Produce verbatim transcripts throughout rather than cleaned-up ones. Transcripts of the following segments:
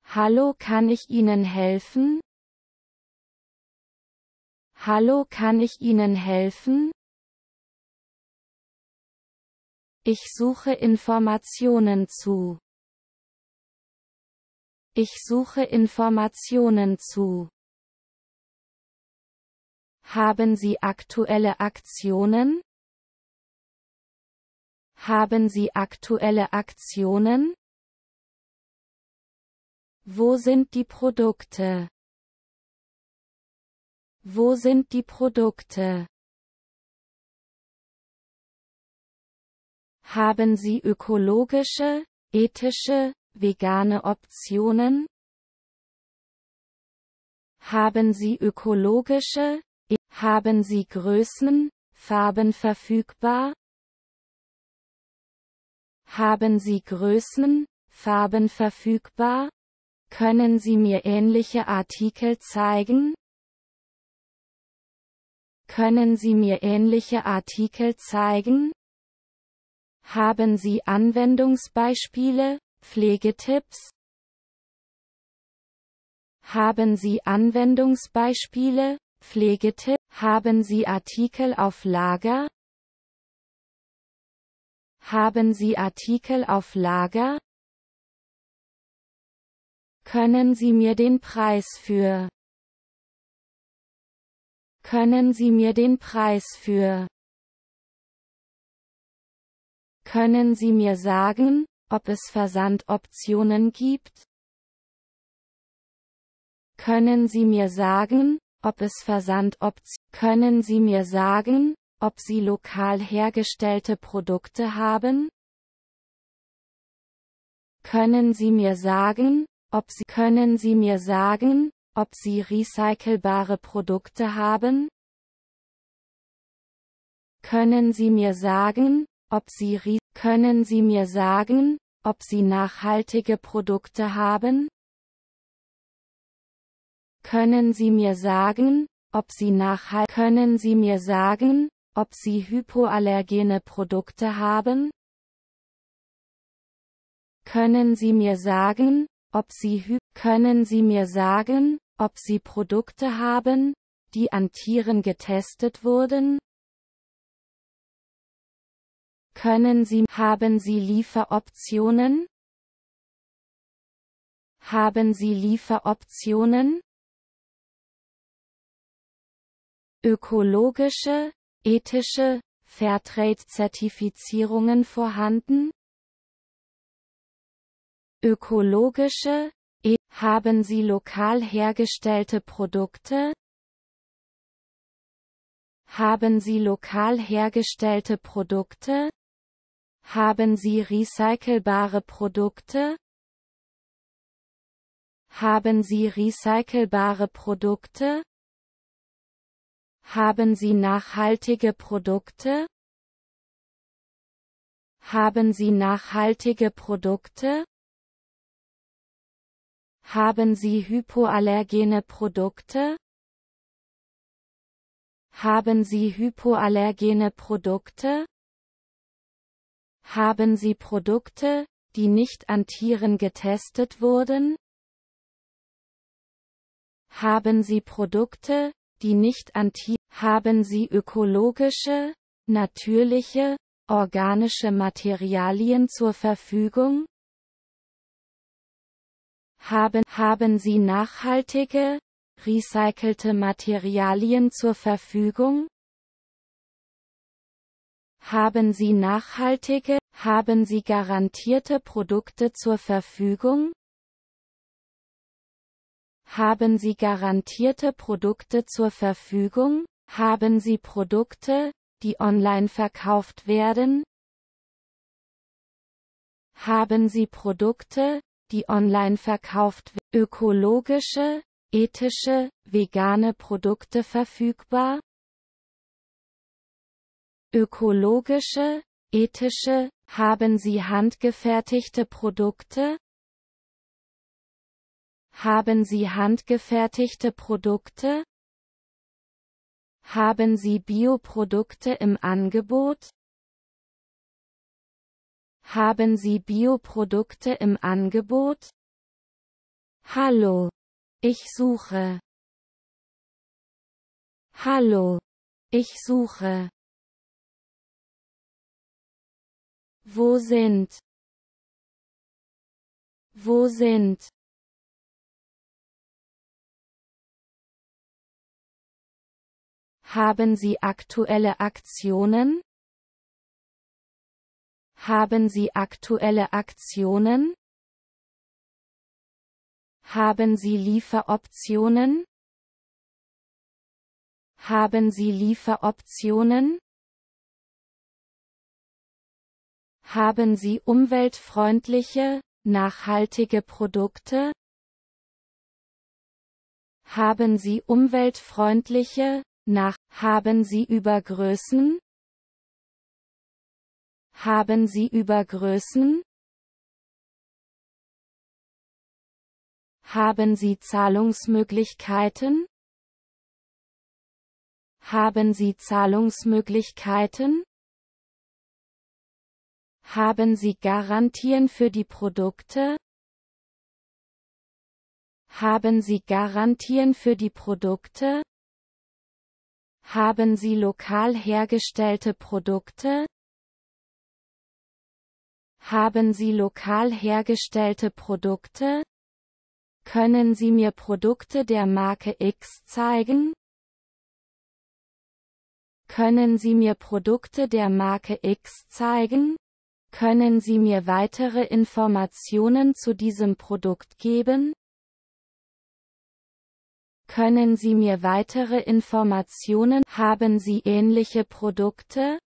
Hallo, kann ich Ihnen helfen? Hallo, kann ich Ihnen helfen? Ich suche Informationen zu. Ich suche Informationen zu. Haben Sie aktuelle Aktionen? Haben Sie aktuelle Aktionen? Wo sind die Produkte? Wo sind die Produkte? Haben Sie ökologische, ethische, vegane Optionen? Haben Sie ökologische, e haben Sie Größen, Farben verfügbar? Haben Sie Größen, Farben verfügbar? Können Sie mir ähnliche Artikel zeigen? Können Sie mir ähnliche Artikel zeigen? Haben Sie Anwendungsbeispiele, Pflegetipps? Haben Sie Anwendungsbeispiele, Pflegetipps? Haben Sie Artikel auf Lager? Haben Sie Artikel auf Lager? Können Sie mir den Preis für? Können Sie mir den Preis für? Können Sie mir sagen, ob es Versandoptionen gibt? Können Sie mir sagen, ob es Versandoptionen? Können Sie mir sagen, ob Sie lokal hergestellte Produkte haben? Können Sie mir sagen, ob Sie Können Sie mir sagen, ob Sie recycelbare Produkte haben? Können Sie mir sagen, ob Sie Re Können Sie mir sagen, ob Sie nachhaltige Produkte haben? Können Sie mir sagen, ob Sie nachhal Können Sie mir sagen, ob Sie hypoallergene Produkte haben? Können Sie mir sagen, ob Sie hy Können Sie mir sagen, ob Sie Produkte haben, die an Tieren getestet wurden? Können Sie Haben Sie Lieferoptionen? Haben Sie Lieferoptionen? Ökologische, ethische, Fairtrade-Zertifizierungen vorhanden? Ökologische, e Haben Sie lokal hergestellte Produkte? Haben Sie lokal hergestellte Produkte? Haben Sie recycelbare Produkte? Haben Sie recycelbare Produkte? Haben Sie nachhaltige Produkte? Haben Sie nachhaltige Produkte? Haben Sie hypoallergene Produkte? Haben Sie hypoallergene Produkte? Haben Sie Produkte, die nicht an Tieren getestet wurden? Haben Sie Produkte, die nicht an Tieren Haben Sie ökologische, natürliche, organische Materialien zur Verfügung? Haben, haben Sie nachhaltige, recycelte Materialien zur Verfügung? Haben Sie nachhaltige, haben Sie garantierte Produkte zur Verfügung? Haben Sie garantierte Produkte zur Verfügung? Haben Sie Produkte, die online verkauft werden? Haben Sie Produkte, die online verkauft werden? Ökologische, ethische, vegane Produkte verfügbar? Ökologische, ethische, haben Sie handgefertigte Produkte? Haben Sie handgefertigte Produkte? Haben Sie Bioprodukte im Angebot? Haben Sie Bioprodukte im Angebot? Hallo. Ich suche. Hallo. Ich suche. Wo sind? Wo sind? Haben Sie aktuelle Aktionen? Haben Sie aktuelle Aktionen? Haben Sie Lieferoptionen? Haben Sie Lieferoptionen? Haben Sie umweltfreundliche, nachhaltige Produkte? Haben Sie umweltfreundliche, nach, haben Sie Übergrößen? Haben Sie Übergrößen? Haben Sie Zahlungsmöglichkeiten? Haben Sie Zahlungsmöglichkeiten? Haben Sie Garantien für die Produkte? Haben Sie Garantien für die Produkte? Haben Sie lokal hergestellte Produkte? Haben Sie lokal hergestellte Produkte? Können Sie mir Produkte der Marke X zeigen? Können Sie mir Produkte der Marke X zeigen? Können Sie mir weitere Informationen zu diesem Produkt geben? Können Sie mir weitere Informationen? Haben Sie ähnliche Produkte?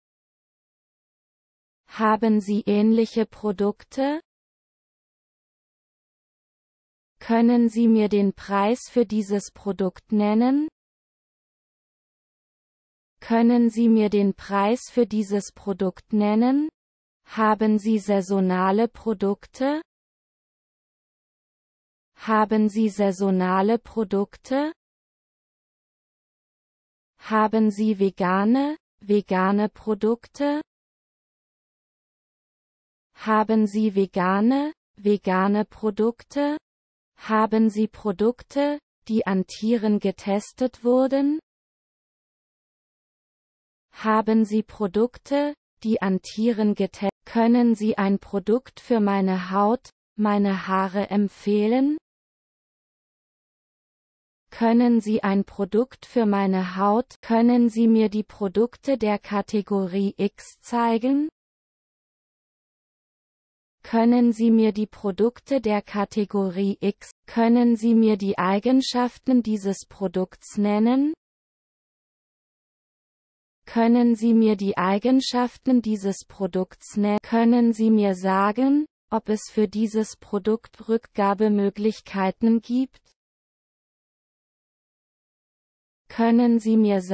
Haben Sie ähnliche Produkte? Können Sie mir den Preis für dieses Produkt nennen? Können Sie mir den Preis für dieses Produkt nennen? Haben Sie saisonale Produkte? Haben Sie saisonale Produkte? Haben Sie vegane, vegane Produkte? Haben Sie vegane, vegane Produkte? Haben Sie Produkte, die an Tieren getestet wurden? Haben Sie Produkte, die an Tieren getestet wurden? Können Sie ein Produkt für meine Haut, meine Haare empfehlen? Können Sie ein Produkt für meine Haut? Können Sie mir die Produkte der Kategorie X zeigen? Können Sie mir die Produkte der Kategorie X? Können Sie mir die Eigenschaften dieses Produkts nennen? Können Sie mir die Eigenschaften dieses Produkts nennen? Können Sie mir sagen, ob es für dieses Produkt Rückgabemöglichkeiten gibt? Können Sie mir sagen,